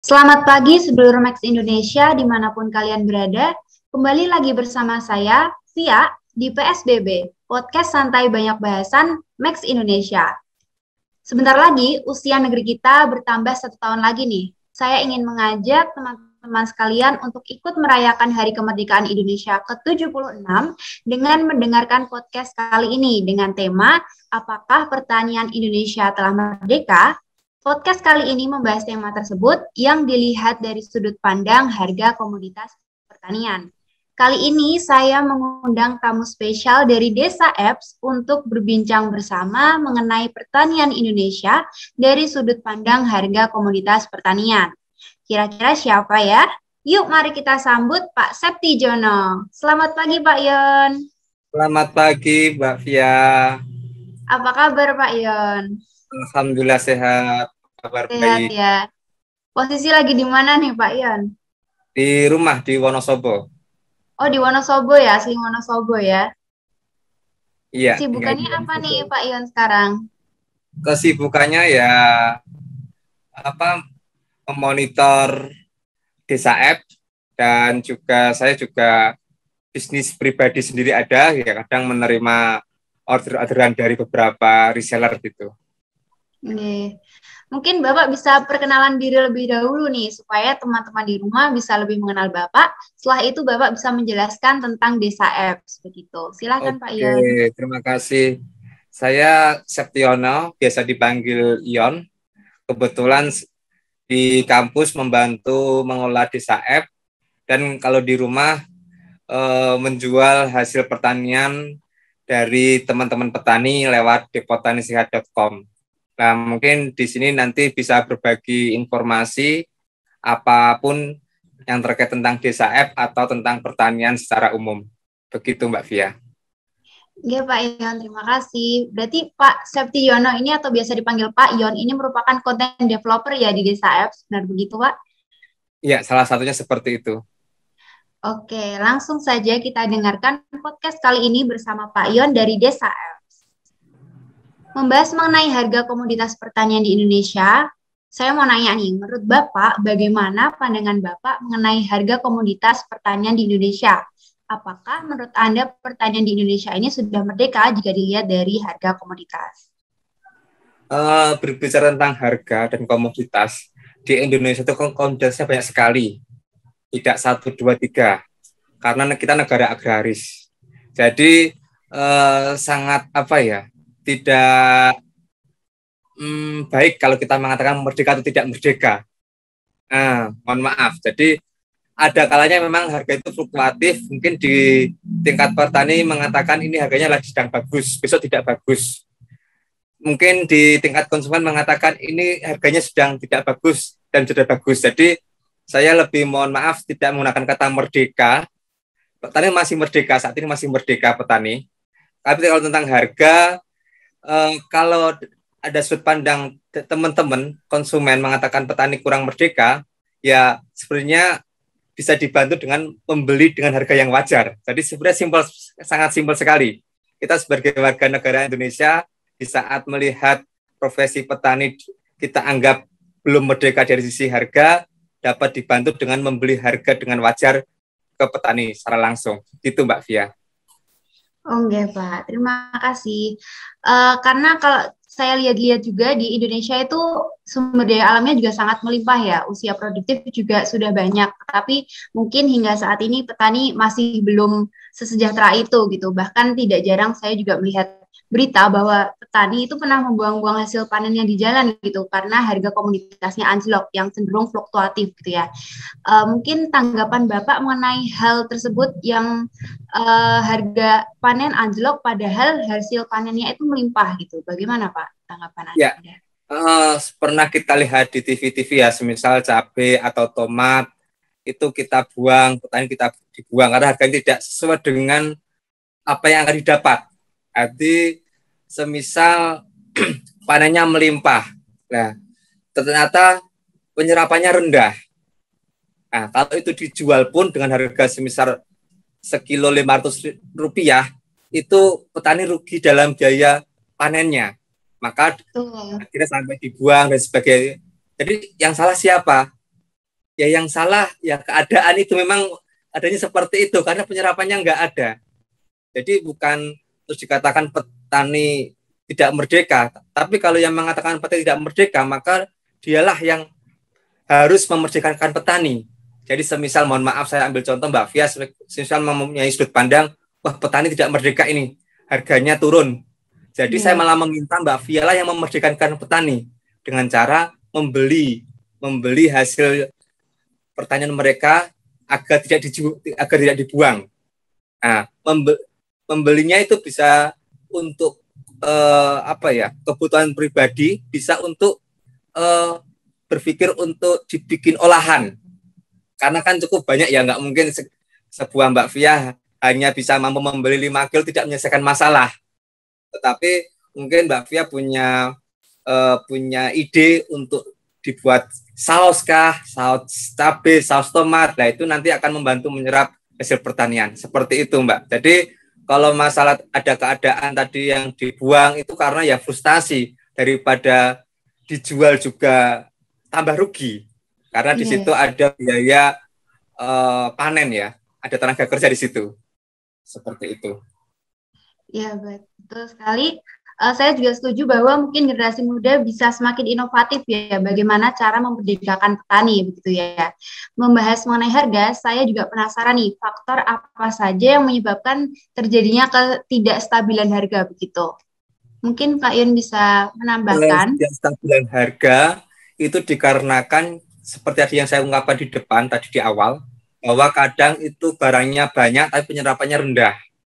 Selamat pagi seluruh Max Indonesia dimanapun kalian berada. Kembali lagi bersama saya, Via, di PSBB, Podcast Santai Banyak Bahasan Max Indonesia. Sebentar lagi usia negeri kita bertambah 1 tahun lagi nih. Saya ingin mengajak teman-teman sekalian untuk ikut merayakan Hari Kemerdekaan Indonesia ke-76 dengan mendengarkan podcast kali ini dengan tema Apakah Pertanian Indonesia Telah Merdeka? Podcast kali ini membahas tema tersebut yang dilihat dari sudut pandang harga komoditas pertanian. Kali ini saya mengundang tamu spesial dari Desa Apps untuk berbincang bersama mengenai pertanian Indonesia dari sudut pandang harga komoditas pertanian. Kira-kira siapa ya? Yuk mari kita sambut Pak Septiono. Selamat pagi Pak Yon. Selamat pagi Mbak Via. Apa kabar Pak Yon? Alhamdulillah sehat, kabar Sehat baik. ya. Posisi lagi di mana nih Pak Yon? Di rumah di Wonosobo. Oh di Wonosobo ya, asli Wonosobo ya. Iya, tinggal di Kesibukannya apa Wonosobo. nih Pak Yon sekarang? Kesibukannya ya memonitor desa app dan juga saya juga bisnis pribadi sendiri ada ya, kadang menerima orderan dari beberapa reseller gitu. Oke. Mungkin Bapak bisa perkenalan diri lebih dahulu nih, supaya teman-teman di rumah bisa lebih mengenal Bapak. Setelah itu Bapak bisa menjelaskan tentang Desa Apps, begitu. Silakan Pak Oke, Yon. terima kasih. Saya Septiono, biasa dipanggil Ion. Kebetulan di kampus membantu mengelola desa app dan kalau di rumah menjual hasil pertanian dari teman-teman petani lewat depotanisihat.com. Nah, mungkin di sini nanti bisa berbagi informasi apapun yang terkait tentang desa app atau tentang pertanian secara umum. Begitu Mbak Via. Oke Pak Yon, terima kasih. Berarti Pak Septiono ini atau biasa dipanggil Pak Yon, ini merupakan content developer ya di Desa Apps, benar begitu Pak? Iya, salah satunya seperti itu. Oke, langsung saja kita dengarkan podcast kali ini bersama Pak Yon dari Desa Apps. Membahas mengenai harga komoditas pertanian di Indonesia, saya mau nanya nih, menurut Bapak, bagaimana pandangan Bapak mengenai harga komoditas pertanian di Indonesia? Apakah menurut Anda pertanian di Indonesia ini sudah merdeka jika dilihat dari harga komoditas? Berbicara tentang harga dan komoditas, di Indonesia itu komoditasnya banyak sekali. Tidak 1, 2, 3. Karena kita negara agraris. Jadi sangat tidak baik kalau kita mengatakan merdeka atau tidak merdeka. Mohon maaf. Jadi ada kalanya memang harga itu fluktuatif. Mungkin di tingkat petani mengatakan ini harganya lagi sedang bagus, besok tidak bagus. Mungkin di tingkat konsumen mengatakan ini harganya sedang tidak bagus dan sudah bagus. Jadi saya lebih mohon maaf tidak menggunakan kata merdeka. Petani masih merdeka, saat ini masih merdeka petani. Tapi kalau tentang harga, kalau ada sudut pandang teman-teman konsumen mengatakan petani kurang merdeka, ya sebenarnya bisa dibantu dengan membeli dengan harga yang wajar. Jadi sebenarnya sangat simpel sekali. Kita sebagai warga negara Indonesia, di saat melihat profesi petani kita anggap belum merdeka dari sisi harga, dapat dibantu dengan membeli harga dengan wajar ke petani secara langsung. Itu Mbak Via. Oke Pak, terima kasih. Karena kalau saya lihat-lihat juga di Indonesia itu sumber daya alamnya juga sangat melimpah ya, usia produktif juga sudah banyak, tapi mungkin hingga saat ini petani masih belum sesejahtera itu gitu. Bahkan tidak jarang saya juga melihat berita bahwa petani itu pernah membuang-buang hasil panennya di jalan gitu karena harga komoditasnya anjlok yang cenderung fluktuatif gitu ya. Mungkin tanggapan Bapak mengenai hal tersebut yang harga panen anjlok padahal hasil panennya itu melimpah gitu. Bagaimana Pak tanggapan Ya, Anda? pernah kita lihat di TV-TV ya, semisal cabai atau tomat itu kita buang, petani kita dibuang karena harganya tidak sesuai dengan apa yang akan didapat. Jadi semisal panennya melimpah, nah ternyata penyerapannya rendah. Nah, kalau itu dijual pun dengan harga semisal sekilo Rp500, itu petani rugi dalam biaya panennya. Maka Betul. akhirnya sampai dibuang dan sebagainya. Jadi yang salah siapa? ya yang salah ya keadaan itu memang adanya seperti itu karena penyerapannya nggak ada. Jadi bukan terus dikatakan petani tidak merdeka, tapi kalau yang mengatakan petani tidak merdeka, maka dialah yang harus memerdekakan petani. Jadi semisal, mohon maaf saya ambil contoh Mbak Fia, semisal mempunyai sudut pandang, wah petani tidak merdeka ini, harganya turun. Jadi saya malah meminta Mbak Fia lah yang memerdekakan petani dengan cara membeli hasil pertanian mereka agar tidak dibuang. Nah, membelinya itu bisa untuk kebutuhan pribadi, bisa untuk berpikir untuk dibikin olahan. Karena kan cukup banyak ya, nggak mungkin sebuah Mbak Fia hanya bisa mampu membeli 5 kilo tidak menyelesaikan masalah. Tetapi mungkin Mbak Fia punya ide untuk dibuat saus kah, saus cabai, saus tomat. Nah itu nanti akan membantu menyerap hasil pertanian. Seperti itu Mbak. Jadi kalau masalah ada keadaan tadi yang dibuang itu karena ya frustasi, daripada dijual juga tambah rugi. Karena di situ ada biaya panen ya, ada tenaga kerja di situ. Seperti itu. Ya, betul sekali. Saya juga setuju bahwa mungkin generasi muda bisa semakin inovatif ya, bagaimana cara memerdekakan petani, begitu ya. Membahas mengenai harga, saya juga penasaran nih, faktor apa saja yang menyebabkan terjadinya ketidakstabilan harga, begitu. Mungkin Pak Yun bisa menambahkan. Ketidakstabilan harga itu dikarenakan seperti yang saya ungkapkan di depan tadi di awal, bahwa kadang itu barangnya banyak tapi penyerapannya rendah.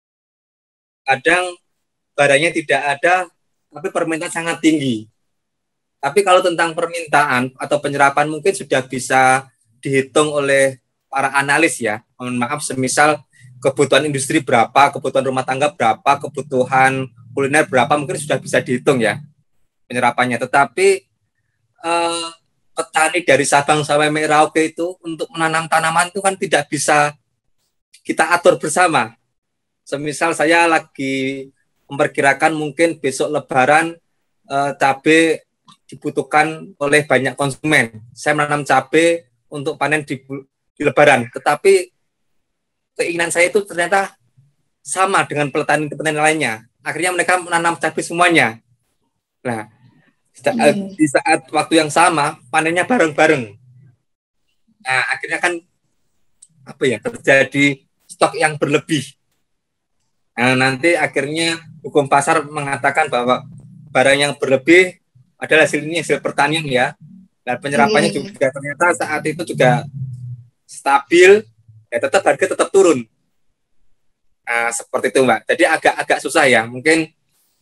Kadang barangnya tidak ada tapi permintaan sangat tinggi. Tapi kalau tentang permintaan atau penyerapan mungkin sudah bisa dihitung oleh para analis ya. Mohon maaf, semisal kebutuhan industri berapa, kebutuhan rumah tangga berapa, kebutuhan kuliner berapa, mungkin sudah bisa dihitung ya penyerapannya. Tetapi petani dari Sabang sampai Merauke itu untuk menanam tanaman itu kan tidak bisa kita atur bersama. Semisal saya lagi memperkirakan mungkin besok Lebaran cabai dibutuhkan oleh banyak konsumen. Saya menanam cabai untuk panen di Lebaran, tetapi keinginan saya itu ternyata sama dengan petani-petani lainnya. Akhirnya mereka menanam cabai semuanya. Nah, di saat waktu yang sama panennya bareng-bareng. Nah, akhirnya kan terjadi stok yang berlebih. Nah, nanti akhirnya hukum pasar mengatakan bahwa barang yang berlebih adalah hasil pertanian ya. Dan penyerapannya juga ternyata saat itu juga stabil, ya tetap harga tetap turun. Nah, seperti itu Mbak. Jadi agak susah ya. Mungkin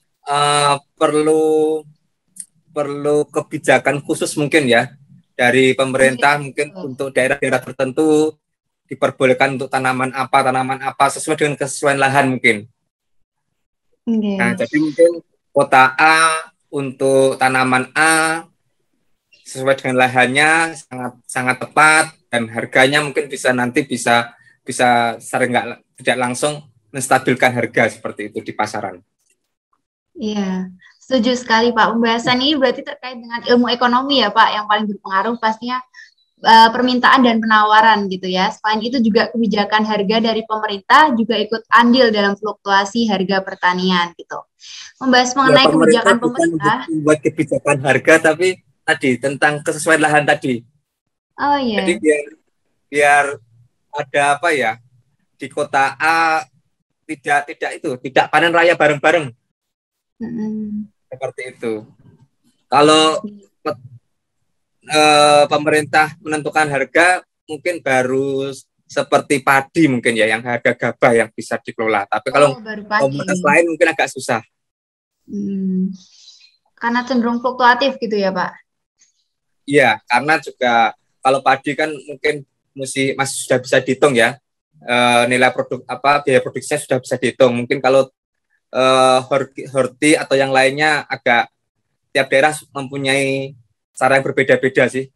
perlu kebijakan khusus mungkin ya dari pemerintah, mungkin untuk daerah-daerah tertentu diperbolehkan untuk tanaman apa sesuai dengan kesesuaian lahan mungkin. Nah, jadi mungkin kota A untuk tanaman A sesuai dengan lahannya sangat tepat, dan harganya mungkin bisa sering tidak langsung menstabilkan harga seperti itu di pasaran. Iya, setuju sekali Pak. Pembahasan ini berarti terkait dengan ilmu ekonomi ya Pak, yang paling berpengaruh pastinya permintaan dan penawaran gitu ya. Selain itu juga kebijakan harga dari pemerintah juga ikut andil dalam fluktuasi harga pertanian gitu. Membahas mengenai kebijakan pemerintah. Membuat kebijakan harga, tapi tadi tentang kesesuaian lahan tadi. Oh iya. Jadi biar ada di kota A tidak panen raya bareng-bareng. Seperti itu. Kalau pemerintah menentukan harga mungkin baru seperti padi mungkin ya, yang harga gabah yang bisa dikelola. Tapi kalau komoditas lain mungkin agak susah. Karena cenderung fluktuatif gitu ya Pak? Iya, karena juga kalau padi kan mungkin masih sudah bisa dihitung ya, nilai biaya produksinya sudah bisa dihitung. Mungkin kalau horti atau yang lainnya agak tiap daerah mempunyai cara yang berbeda-beda sih.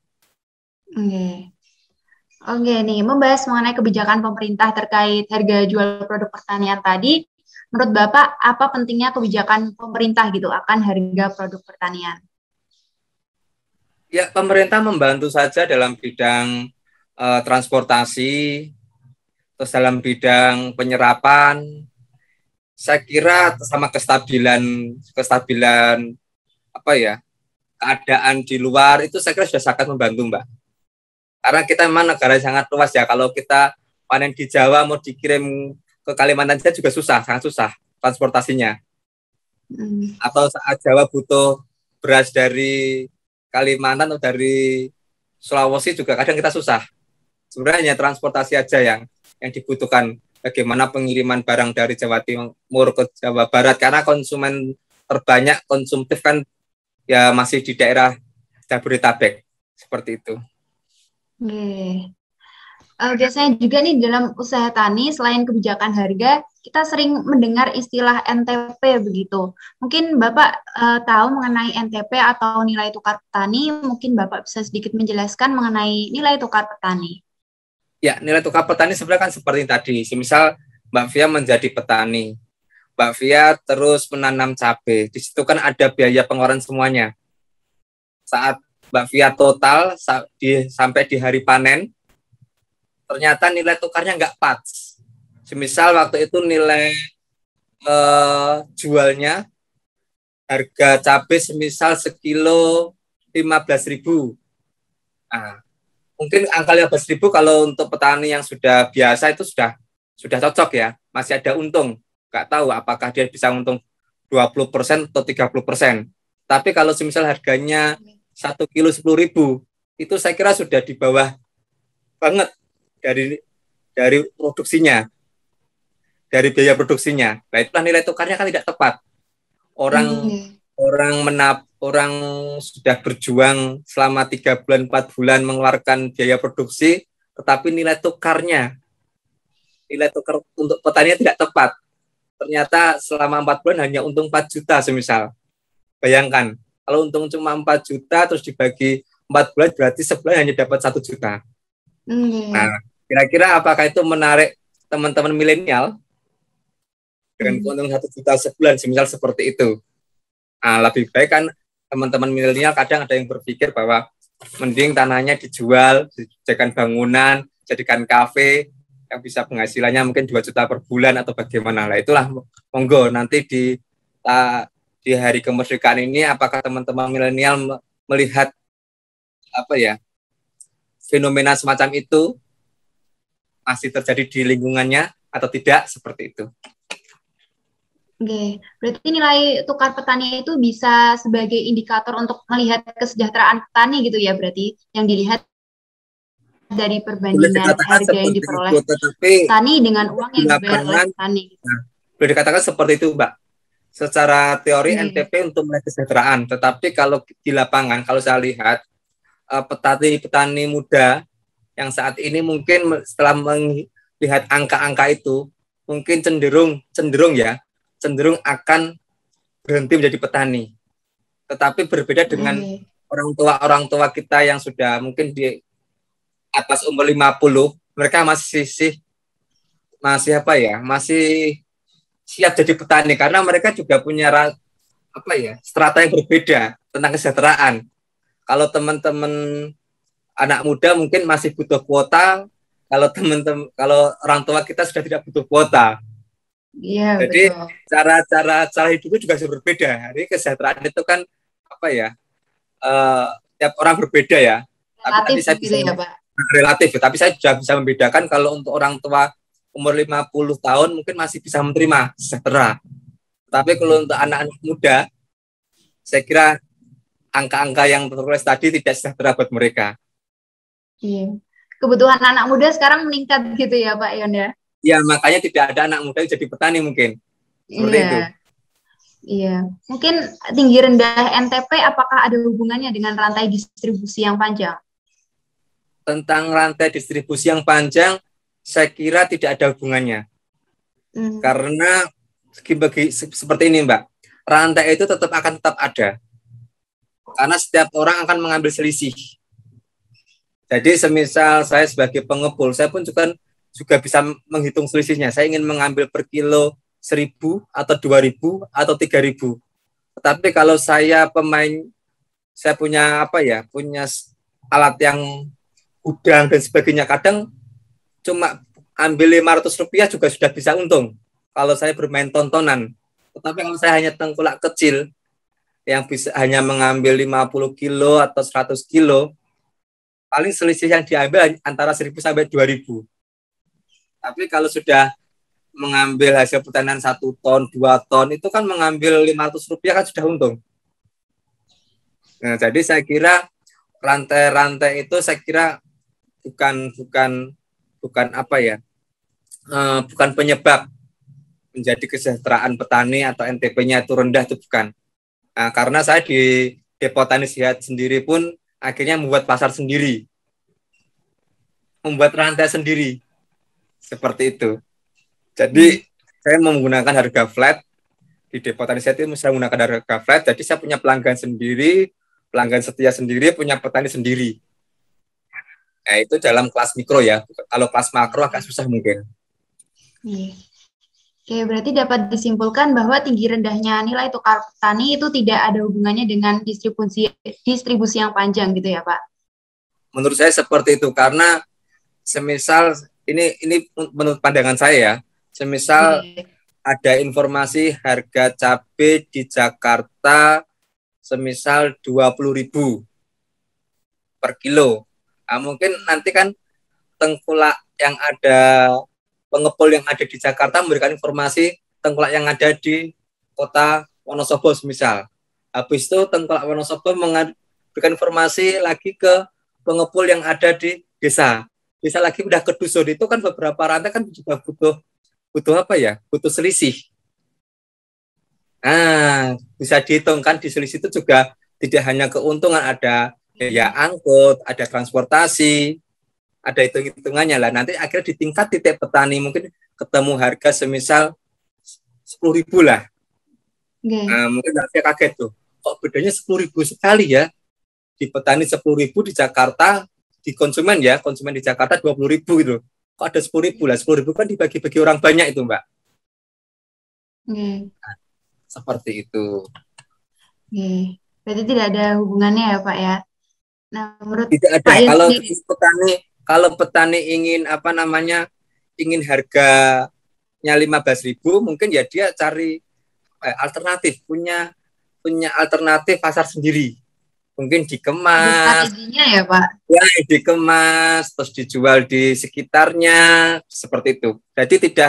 Oke nih, membahas mengenai kebijakan pemerintah terkait harga jual produk pertanian tadi, menurut Bapak apa pentingnya kebijakan pemerintah gitu akan harga produk pertanian? Ya, pemerintah membantu saja dalam bidang transportasi, terus dalam bidang penyerapan. Saya kira sama kestabilan apa ya, keadaan di luar itu saya kira sudah sangat membantu, Mbak. Karena kita memang negara yang sangat luas ya. Kalau kita panen di Jawa mau dikirim ke Kalimantan saja juga susah, sangat susah transportasinya. Atau saat Jawa butuh beras dari Kalimantan atau dari Sulawesi juga kadang kita susah. Sebenarnya hanya transportasi aja yang dibutuhkan. Bagaimana pengiriman barang dari Jawa Timur ke Jawa Barat, karena konsumen terbanyak konsumtif kan ya masih di daerah Jabodetabek, seperti itu. Biasanya juga nih dalam usaha tani, selain kebijakan harga, kita sering mendengar istilah NTP begitu. Mungkin Bapak tahu mengenai NTP atau nilai tukar petani, mungkin Bapak bisa sedikit menjelaskan mengenai nilai tukar petani. Ya, nilai tukar petani sebenarnya kan seperti tadi. Misal Mbak Fia menjadi petani, Mbak Fia terus menanam cabai. Di situ kan ada biaya pengeluaran semuanya. Saat Mbak Fia total sampai di hari panen, ternyata nilai tukarnya nggak pas. Semisal waktu itu nilai jualnya harga cabai semisal sekilo 15.000. Nah, mungkin angka 15.000 kalau untuk petani yang sudah biasa itu sudah cocok ya, masih ada untung. Nggak tahu apakah dia bisa untung 20% atau 30%. Tapi kalau semisal harganya 1 kilo 10.000, itu saya kira sudah di bawah banget dari produksinya, dari biaya produksinya. Nah, itulah nilai tukarnya kan tidak tepat. Orang sudah berjuang selama 3 bulan 4 bulan mengeluarkan biaya produksi, tetapi nilai tukar untuk petani tidak tepat. Ternyata selama 4 bulan hanya untung 4 juta semisal. Bayangkan, kalau untung cuma 4 juta terus dibagi 4 bulan berarti sebulan hanya dapat 1 juta. Nah, kira-kira apakah itu menarik teman-teman milenial dengan keuntungan 1 juta sebulan semisal seperti itu? Nah, lebih baik kan teman-teman milenial kadang ada yang berpikir bahwa mending tanahnya dijual, dijadikan bangunan, jadikan kafe yang bisa penghasilannya mungkin 2 juta per bulan atau bagaimana. Lah itulah monggo nanti di hari kemerdekaan ini apakah teman-teman milenial melihat apa ya, fenomena semacam itu masih terjadi di lingkungannya atau tidak, seperti itu. Oke, berarti nilai tukar petani itu bisa sebagai indikator untuk melihat kesejahteraan petani gitu ya, berarti yang dilihat dari perbandingan harga yang diperoleh petani dengan uang yang dibayar oleh petani. Nah, boleh dikatakan seperti itu, Mbak. Secara teori NTP untuk melihat kesejahteraan, tetapi kalau di lapangan, kalau saya lihat petani muda yang saat ini mungkin setelah melihat angka-angka itu, mungkin cenderung akan berhenti menjadi petani. Tetapi berbeda dengan orang tua kita yang sudah mungkin di atas umur 50, mereka masih siap jadi petani karena mereka juga punya strata yang berbeda tentang kesejahteraan. Kalau teman-teman anak muda mungkin masih butuh kuota, kalau orang tua kita sudah tidak butuh kuota. Iya, jadi betul. cara hidupnya juga berbeda. Jadi kesejahteraan itu kan tiap orang berbeda ya. Relatif, tapi saya bisa relatif, tapi saya sudah bisa membedakan kalau untuk orang tua umur 50 tahun mungkin masih bisa menerima sejahtera. Tapi kalau untuk anak-anak muda, saya kira angka-angka yang tertulis tadi tidak sejahtera buat mereka. Iya. Kebutuhan anak muda sekarang meningkat gitu ya Pak Yonda? Ya, makanya tidak ada anak muda yang jadi petani mungkin. Seperti itu. Iya. Mungkin tinggi rendah NTP apakah ada hubungannya dengan rantai distribusi yang panjang? Tentang rantai distribusi yang panjang, saya kira tidak ada hubungannya. Karena seperti ini, Mbak. Rantai itu akan tetap ada. Karena setiap orang akan mengambil selisih. Jadi semisal saya sebagai pengepul, saya pun juga bisa menghitung selisihnya. Saya ingin mengambil per kilo 1.000 atau 2.000 atau 3.000. Tetapi kalau saya pemain saya punya apa ya, punya alat yang gudang dan sebagainya. Kadang cuma ambil Rp500 juga sudah bisa untung kalau saya bermain tontonan. Tetapi kalau saya hanya tengkulak kecil yang bisa hanya mengambil 50 kilo atau 100 kilo, paling selisih yang diambil antara 1.000 sampai 2.000. Tapi kalau sudah mengambil hasil pertanian 1 ton, 2 ton, itu kan mengambil Rp500 kan sudah untung. Nah, jadi saya kira rantai-rantai itu saya kira bukan apa ya, bukan penyebab menjadi kesejahteraan petani atau NTP-nya itu rendah, itu bukan. Nah, karena saya di Depo Tani Sehat sendiri pun akhirnya membuat pasar sendiri, membuat rantai sendiri, seperti itu. Jadi saya menggunakan harga flat di Depo Tani Sehat itu, saya menggunakan harga flat. Jadi saya punya pelanggan sendiri, pelanggan setia sendiri, punya petani sendiri. Nah, itu dalam kelas mikro ya. Kalau kelas makro agak susah mungkin. Oke, berarti dapat disimpulkan bahwa tinggi rendahnya nilai tukar petani itu tidak ada hubungannya dengan distribusi yang panjang gitu ya, Pak? Menurut saya seperti itu, karena semisal ini menurut pandangan saya ya, semisal ada informasi harga cabai di Jakarta semisal 20.000 per kilo. Nah, mungkin nanti kan tengkulak yang ada, pengepul yang ada di Jakarta memberikan informasi tengkulak yang ada di kota Wonosobo misal. Habis itu tengkulak Wonosobo memberikan informasi lagi ke pengepul yang ada di desa. Desa lagi udah ke dusun. Itu kan beberapa rantai kan juga butuh apa ya? Butuh selisih. Nah, bisa dihitung kan di selisih itu juga tidak hanya keuntungan, ada biaya angkut, ada transportasi, ada hitung-hitungannya lah. Nanti akhirnya di tingkat titik petani mungkin ketemu harga semisal 10.000 lah. Nah, mungkin nanti kaget tuh, kok bedanya 10.000 sekali ya? Di petani 10.000, di Jakarta, di konsumen ya, konsumen di Jakarta 20.000 gitu. Kok ada 10.000 lah? 10.000 kan dibagi-bagi orang banyak itu, Mbak. Nah, seperti itu. Berarti tidak ada hubungannya ya, Pak ya? Nah, menurut tidak ada. Pak Kalau petani ingin ingin harganya 15.000, mungkin ya dia cari alternatif, punya alternatif pasar sendiri. Mungkin dikemas. Ya, Pak? Ya, dikemas terus dijual di sekitarnya, seperti itu. Jadi tidak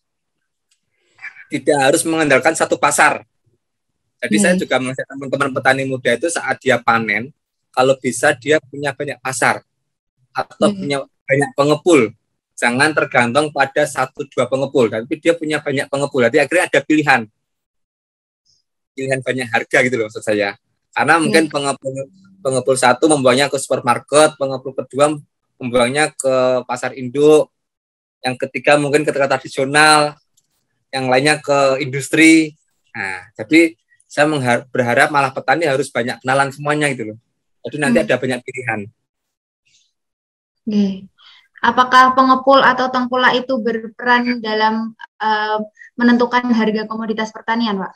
harus mengandalkan satu pasar. Jadi saya juga mengajak teman-teman petani muda itu saat dia panen, kalau bisa dia punya banyak pasar atau punya banyak pengepul. Jangan tergantung pada 1-2 pengepul, tapi dia punya banyak pengepul. Jadi akhirnya ada pilihan banyak harga gitu loh maksud saya. Karena mungkin pengepul satu membuangnya ke supermarket, pengepul kedua membuangnya ke pasar induk, yang ketiga mungkin ke tradisional, yang lainnya ke industri. Nah, jadi saya berharap malah petani harus banyak kenalan semuanya gitu loh. Jadi nanti ada banyak pilihan. Apakah pengepul atau tengkulak itu berperan dalam menentukan harga komoditas pertanian, Pak?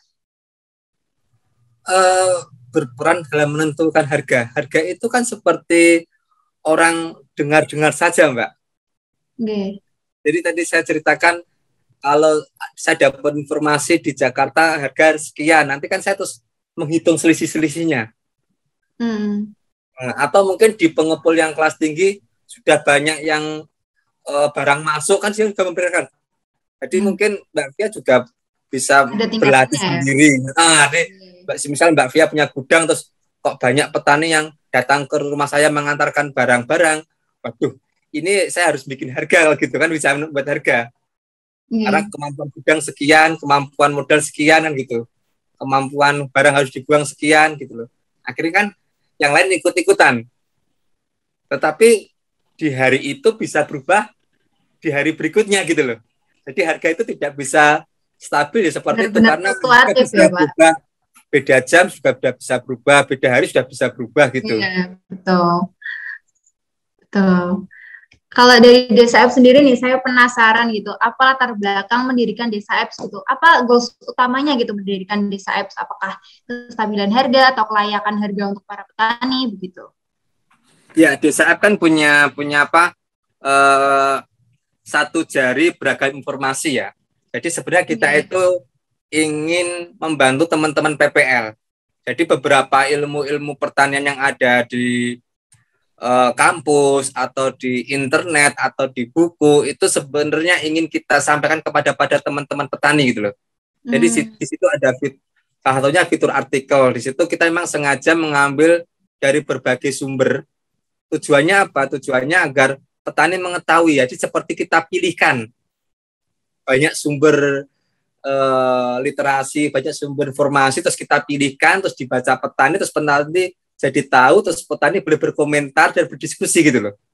Berperan dalam menentukan harga. Harga itu kan seperti orang dengar-dengar saja, Mbak. Jadi tadi saya ceritakan, kalau saya dapat informasi di Jakarta harga sekian, nanti kan saya terus menghitung selisih-selisihnya. Atau mungkin di pengepul yang kelas tinggi sudah banyak yang barang masuk kan sih juga memberikan. Jadi mungkin Mbak Fia juga bisa berlatih sendiri. Misal Mbak Fia punya gudang, terus kok banyak petani yang datang ke rumah saya mengantarkan barang-barang. Waduh, ini saya harus bikin harga gitu kan, bisa membuat harga. Karena kemampuan gudang sekian, kemampuan modal sekian kan gitu. Kemampuan barang harus dibuang sekian gitu loh. Akhirnya kan yang lain ikut-ikutan. Tetapi di hari itu bisa berubah di hari berikutnya gitu loh. Jadi harga itu tidak bisa stabil ya seperti itu, karena bisa berubah. Beda jam sudah bisa berubah, beda hari sudah bisa berubah gitu. Iya, betul. Kalau dari Desa Apps sendiri nih, saya penasaran gitu, apa latar belakang mendirikan Desa Apps gitu? Apa goals utamanya gitu mendirikan Desa Apps? Apakah kestabilan harga atau kelayakan harga untuk para petani begitu? Ya, Desa App kan punya apa? Eh, satu jari beragam informasi ya. Jadi sebenarnya kita Oke. itu ingin membantu teman-teman PPL. Jadi beberapa ilmu-ilmu pertanian yang ada di kampus atau di internet atau di buku itu sebenarnya ingin kita sampaikan pada teman-teman petani gitu loh. Jadi di situ ada salah satunya fitur artikel. Di situ kita memang sengaja mengambil dari berbagai sumber. Tujuannya apa? Tujuannya agar petani mengetahui. Jadi seperti kita pilihkan banyak sumber literasi, banyak sumber informasi, terus kita pilihkan, terus dibaca petani, terus petani jadi tahu, terus petani boleh berkomentar dan berdiskusi gitu loh.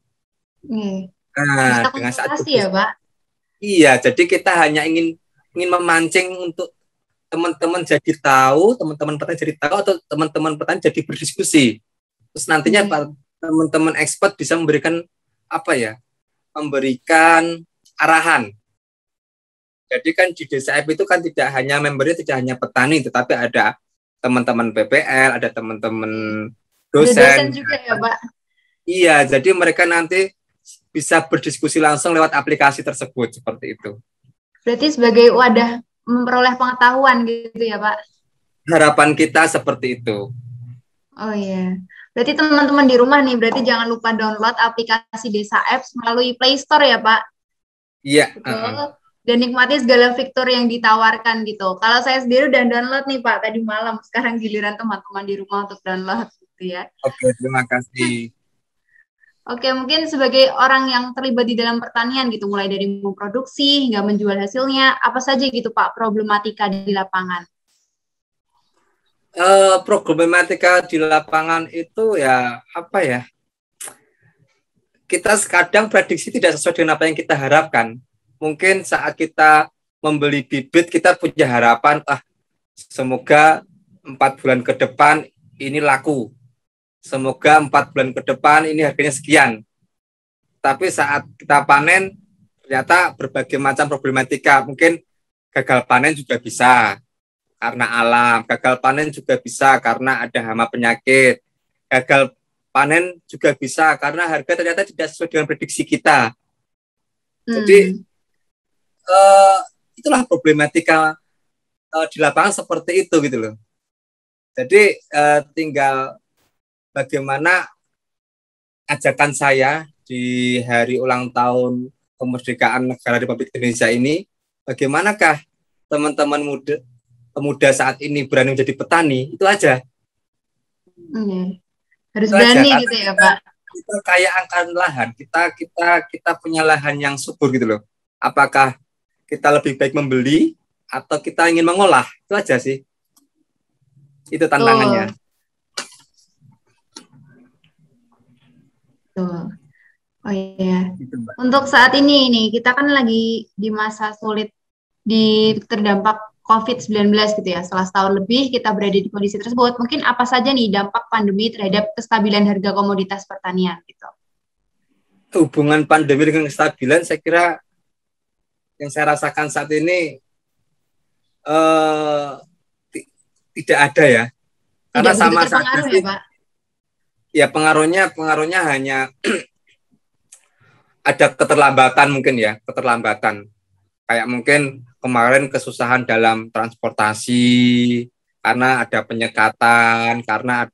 Bisa Nah, dengan saat konsultasi ya, Pak? iya, jadi kita hanya ingin memancing untuk teman-teman jadi tahu, teman-teman petani jadi tahu, atau teman-teman petani jadi berdiskusi. Terus nantinya teman-teman expert bisa memberikan apa ya? Memberikan arahan. Jadi kan di desa App itu kan tidak hanya membernya, tidak hanya petani, tetapi ada teman-teman PPL, ada teman-teman Ada dosen dosen. juga ya, Pak? Iya, jadi mereka nanti bisa berdiskusi langsung lewat aplikasi tersebut, seperti itu. Berarti sebagai wadah memperoleh pengetahuan gitu ya, Pak? Harapan kita seperti itu. Oh iya. Berarti teman-teman di rumah nih, berarti jangan lupa download aplikasi Desa Apps melalui Play Store ya, Pak? Iya. Betul. Dan nikmati segala fitur yang ditawarkan gitu. Kalau saya sendiri udah download nih, Pak, tadi malam. Sekarang giliran teman-teman di rumah untuk download gitu ya. Oke, terima kasih. Oke, mungkin sebagai orang yang terlibat di dalam pertanian gitu, mulai dari memproduksi hingga menjual hasilnya, apa saja gitu Pak problematika di lapangan? Problematika di lapangan itu ya apa ya? Kita kadang prediksi tidak sesuai dengan apa yang kita harapkan. Mungkin saat kita membeli bibit kita punya harapan, semoga 4 bulan ke depan ini laku. Semoga 4 bulan ke depan ini harganya sekian. Tapi saat kita panen ternyata berbagai macam problematika. Mungkin gagal panen juga bisa karena alam, gagal panen juga bisa karena ada hama penyakit, gagal panen juga bisa karena harga ternyata tidak sesuai dengan prediksi kita. Jadi itulah problematika di lapangan seperti itu gitu loh. Jadi tinggal bagaimana ajakan saya di hari ulang tahun kemerdekaan negara Republik Indonesia ini, bagaimanakah teman-teman pemuda saat ini berani menjadi petani, itu aja. Harus itu berani aja, gitu ya Pak. Kita kaya akan lahan, kita punya lahan yang subur gitu loh. Apakah kita lebih baik membeli atau kita ingin mengolah? Itu aja sih. Itu tantangannya. Oh iya. Gitu, untuk saat ini nih, kita kan lagi di masa sulit terdampak COVID-19 gitu ya. Setelah setahun lebih kita berada di kondisi tersebut. Mungkin apa saja nih dampak pandemi terhadap kestabilan harga komoditas pertanian gitu? Hubungan pandemi dengan kestabilan saya kira yang saya rasakan saat ini tidak ada ya. Karena tidak sama saja sih. Ya, Pak? Ya pengaruhnya hanya ada keterlambatan mungkin ya, keterlambatan. Kayak mungkin kemarin kesusahan dalam transportasi karena ada penyekatan, karena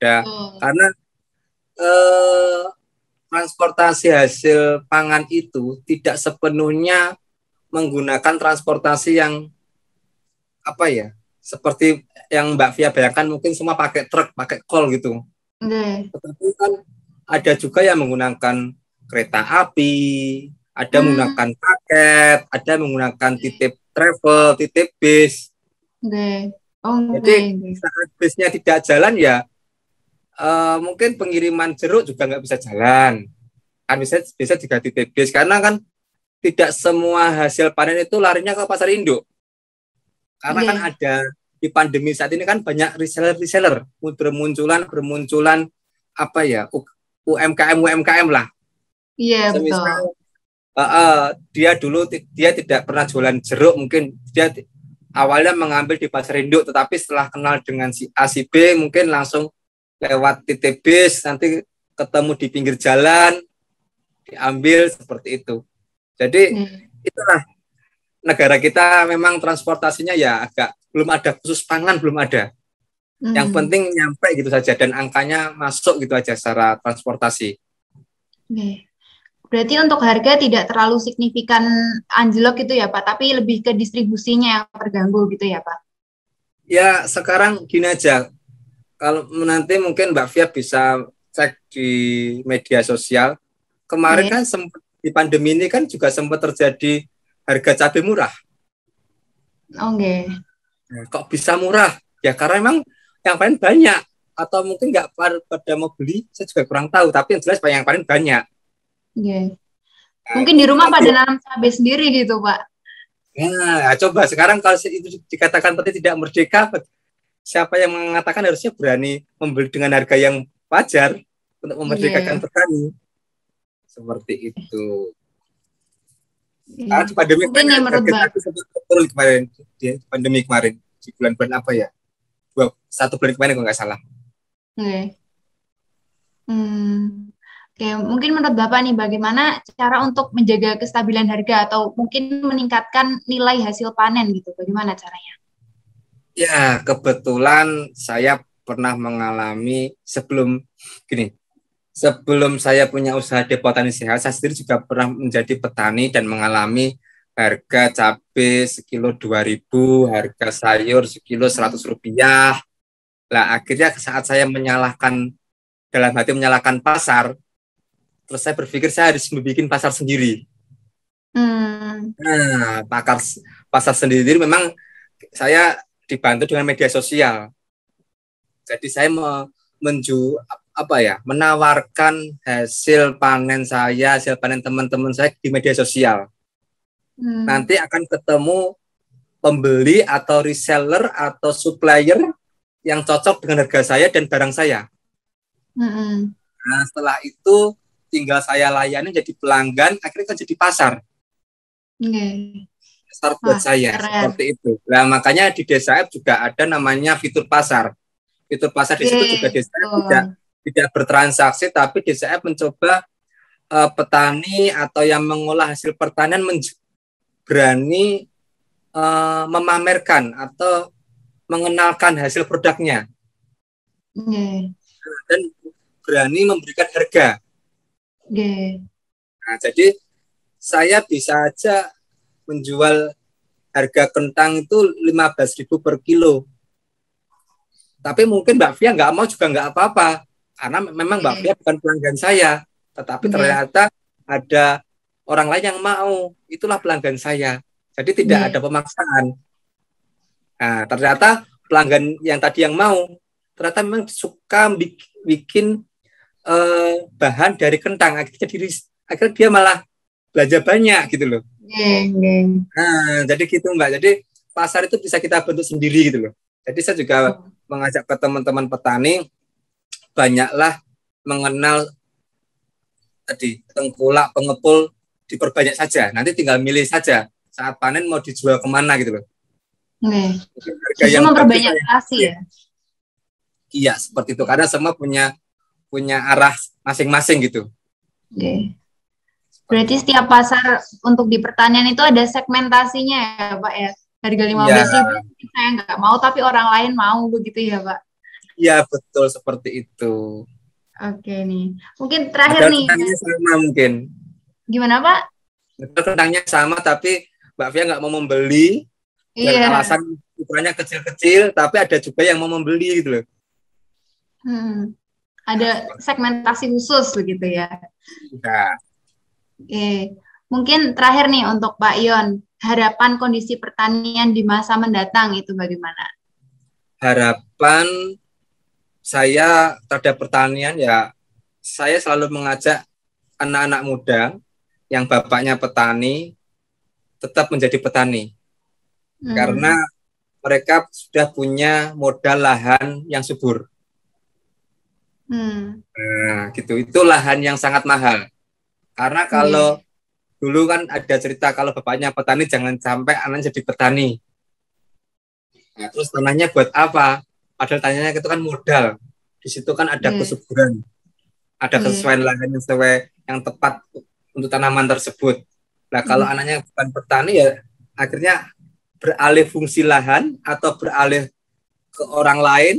transportasi hasil pangan itu tidak sepenuhnya menggunakan transportasi yang apa ya, seperti yang Mbak Fia bayangkan, mungkin semua pakai truk, pakai kol gitu. Tetapi kan ada juga yang menggunakan kereta api, ada menggunakan paket, ada menggunakan titip travel, titip bis. Jadi saat bisnya tidak jalan ya mungkin pengiriman jeruk juga nggak bisa jalan. Kan bisa juga titip bis karena kan tidak semua hasil panen itu larinya ke pasar induk. Karena kan ada di pandemi saat ini kan banyak reseller bermunculan apa ya, UMKM lah. Iya, betul. Semisal dia dulu dia tidak pernah jualan jeruk, mungkin dia awalnya mengambil di pasar induk, tetapi setelah kenal dengan si A si B mungkin langsung lewat titik bis, nanti ketemu di pinggir jalan, diambil seperti itu. Jadi itulah negara kita, memang transportasinya ya agak belum ada, khusus pangan belum ada. Yang penting nyampe gitu saja dan angkanya masuk gitu aja secara transportasi. Berarti untuk harga tidak terlalu signifikan anjlok gitu ya Pak, tapi lebih ke distribusinya yang terganggu gitu ya Pak? Ya sekarang gini aja, kalau nanti mungkin Mbak Fia bisa cek di media sosial, kemarin kan sempat di pandemi ini kan juga sempat terjadi harga cabai murah. Nah, kok bisa murah? Ya karena memang yang paling banyak, atau mungkin nggak pada mau beli, saya juga kurang tahu, tapi yang jelas yang paling banyak. Mungkin di rumah pada nanam cabai sendiri gitu Pak. Nah, coba sekarang kalau itu dikatakan petani tidak merdeka, siapa yang mengatakan harusnya berani membeli dengan harga yang wajar untuk memerdekakan petani? Seperti itu. Karena di pandemi kemarin, harga sempat turun kemarin, di pandemi kemarin, di bulan-bulan apa ya? 1 bulan kemarin kalau nggak salah. Oke, mungkin menurut Bapak nih, bagaimana cara untuk menjaga kestabilan harga atau mungkin meningkatkan nilai hasil panen gitu? Bagaimana caranya? Ya, kebetulan saya pernah mengalami sebelum saya punya usaha Depotani Sehat, saya sendiri juga pernah menjadi petani dan mengalami harga cabai sekilo 2.000, harga sayur sekilo 100 rupiah. Lah akhirnya saat saya dalam hati menyalahkan pasar, terus saya berpikir saya harus membuat pasar sendiri. Nah, pasar sendiri memang saya dibantu dengan media sosial. Jadi saya menawarkan hasil panen saya, hasil panen teman-teman saya di media sosial. Nanti akan ketemu pembeli atau reseller atau supplier yang cocok dengan harga saya dan barang saya. Nah, setelah itu tinggal saya layani jadi pelanggan, akhirnya kan jadi pasar. Pasar buat saya, seperti itu. Nah, makanya di Desa F juga ada namanya fitur pasar. Fitur pasar di situ juga Desa F tidak bertransaksi, tapi Desa F mencoba petani atau yang mengolah hasil pertanian berani memamerkan atau mengenalkan hasil produknya. Dan berani memberikan harga. Nah, jadi saya bisa aja menjual harga kentang itu 15.000 per kilo. Tapi mungkin Mbak Fia nggak mau juga nggak apa-apa, karena memang Mbak Fia bukan pelanggan saya, tetapi ternyata ada orang lain yang mau, itulah pelanggan saya. Jadi tidak ada pemaksaan. Nah, ternyata pelanggan yang tadi yang mau, ternyata memang suka bikin bahan dari kentang, akhirnya dia malah belanja banyak gitu loh. Nah, jadi gitu Mbak. Jadi pasar itu bisa kita bentuk sendiri gitu loh. Jadi saya juga mengajak ke teman-teman petani, banyaklah mengenal tadi tengkulak, pengepul, diperbanyak saja. Nanti tinggal milih saja saat panen mau dijual kemana gitu loh. Yang memperbanyak relasi ya. Iya, seperti itu. Karena semua punya arah masing-masing gitu. Berarti setiap pasar untuk di pertanian itu ada segmentasinya ya Pak ya. Harga 15.000 saya nggak mau, tapi orang lain mau, begitu ya Pak? Iya, betul seperti itu. Oke nih. Mungkin terakhir nih. Kentangnya sama mungkin. Gimana Pak? Kentangnya sama, tapi Mbak Fia nggak mau membeli. Dengan alasan ukurannya kecil-kecil, tapi ada juga yang mau membeli gitu loh. Ada segmentasi khusus begitu ya. Mungkin terakhir nih untuk Pak Ion, harapan kondisi pertanian di masa mendatang itu bagaimana? Harapan saya terhadap pertanian ya, saya selalu mengajak anak-anak muda yang bapaknya petani tetap menjadi petani. Karena mereka sudah punya modal lahan yang subur. Nah, gitu. Itu lahan yang sangat mahal. Karena kalau dulu kan ada cerita kalau bapaknya petani jangan sampai anaknya jadi petani. Nah, terus tanahnya buat apa? Padahal tanyanya itu kan modal. Di situ kan ada kesuburan, ada kesesuaian lahan yang sesuai yang tepat untuk tanaman tersebut. Nah, kalau anaknya bukan petani ya akhirnya beralih fungsi lahan atau beralih ke orang lain,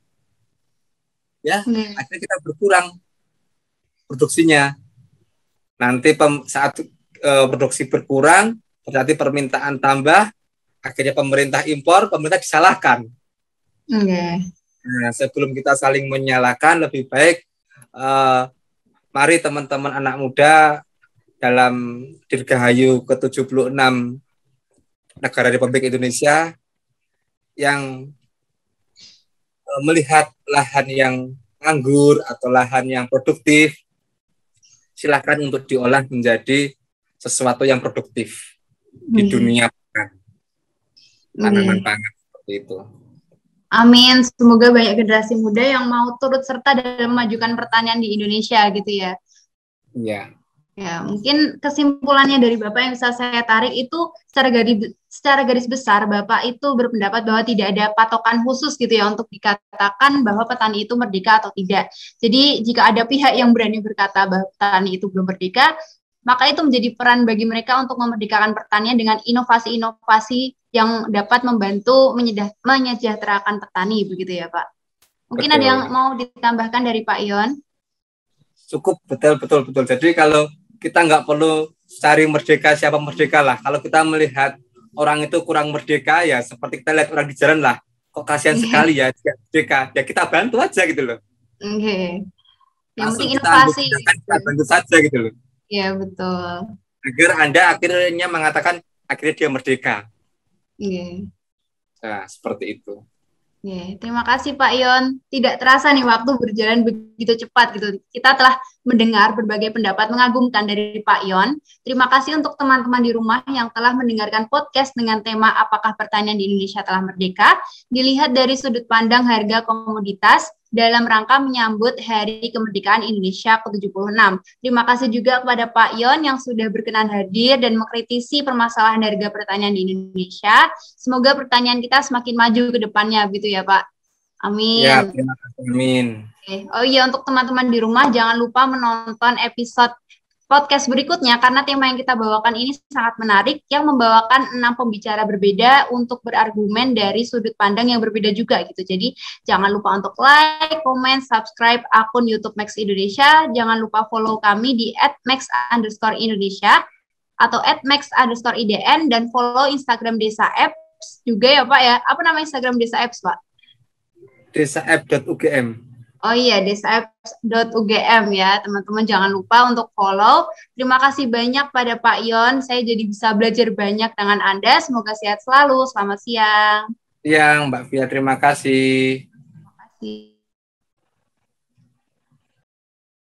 ya akhirnya kita berkurang produksinya. Nanti saat produksi berkurang, berarti permintaan tambah, akhirnya pemerintah impor, pemerintah disalahkan. Nah, sebelum kita saling menyalahkan, lebih baik mari teman-teman anak muda dalam Dirgahayu ke-76 Negara Republik Indonesia yang melihat lahan yang anggur atau lahan yang produktif, silakan untuk diolah menjadi sesuatu yang produktif di dunia tanaman pangan seperti itu. Amin. Semoga banyak generasi muda yang mau turut serta dalam memajukan pertanian di Indonesia gitu ya. Iya. Ya, mungkin kesimpulannya dari Bapak yang bisa saya tarik itu secara garis besar Bapak itu berpendapat bahwa tidak ada patokan khusus gitu ya untuk dikatakan bahwa petani itu merdeka atau tidak. Jadi jika ada pihak yang berani berkata bahwa petani itu belum merdeka, maka itu menjadi peran bagi mereka untuk memerdekakan pertanian dengan inovasi-inovasi yang dapat membantu menyejahterakan petani begitu ya Pak. Mungkin ada yang mau ditambahkan dari Pak Ion? Cukup, betul. Jadi kalau kita nggak perlu cari merdeka, siapa merdeka lah. Kalau kita melihat orang itu kurang merdeka, ya seperti kita lihat orang di jalan lah. Kok kasihan sekali ya, dia merdeka. Ya kita bantu aja gitu loh. Yang penting inovasi. Kita bantu saja gitu loh. Iya, betul. Agar Anda akhirnya mengatakan, akhirnya dia merdeka. Nah, seperti itu. Terima kasih Pak Ion. Tidak terasa nih waktu berjalan begitu cepat gitu. Kita telah mendengar berbagai pendapat mengagumkan dari Pak Ion. Terima kasih untuk teman-teman di rumah yang telah mendengarkan podcast dengan tema Apakah Pertanian di Indonesia Telah Merdeka? Dilihat dari sudut pandang harga komoditas dalam rangka menyambut Hari Kemerdekaan Indonesia ke-76. Terima kasih juga kepada Pak Ion yang sudah berkenan hadir dan mengkritisi permasalahan harga pertanian di Indonesia. Semoga pertanian kita semakin maju ke depannya, gitu ya Pak. Amin. Ya, terima kasih. Amin. Oh iya, untuk teman-teman di rumah jangan lupa menonton episode podcast berikutnya karena tema yang kita bawakan ini sangat menarik yang membawakan 6 pembicara berbeda untuk berargumen dari sudut pandang yang berbeda juga gitu. Jadi jangan lupa untuk like, comment, subscribe akun YouTube Max Indonesia. Jangan lupa follow kami di @max_Indonesia atau @max_IDN dan follow Instagram Desa Apps juga ya Pak ya. Apa nama Instagram Desa Apps Pak? Desapp.ugm. Oh iya, desapp.ugm ya, teman-teman jangan lupa untuk follow. Terima kasih banyak pada Pak Ion, saya jadi bisa belajar banyak dengan Anda. Semoga sehat selalu, selamat siang. Siang, Mbak Fia, terima kasih. Terima kasih.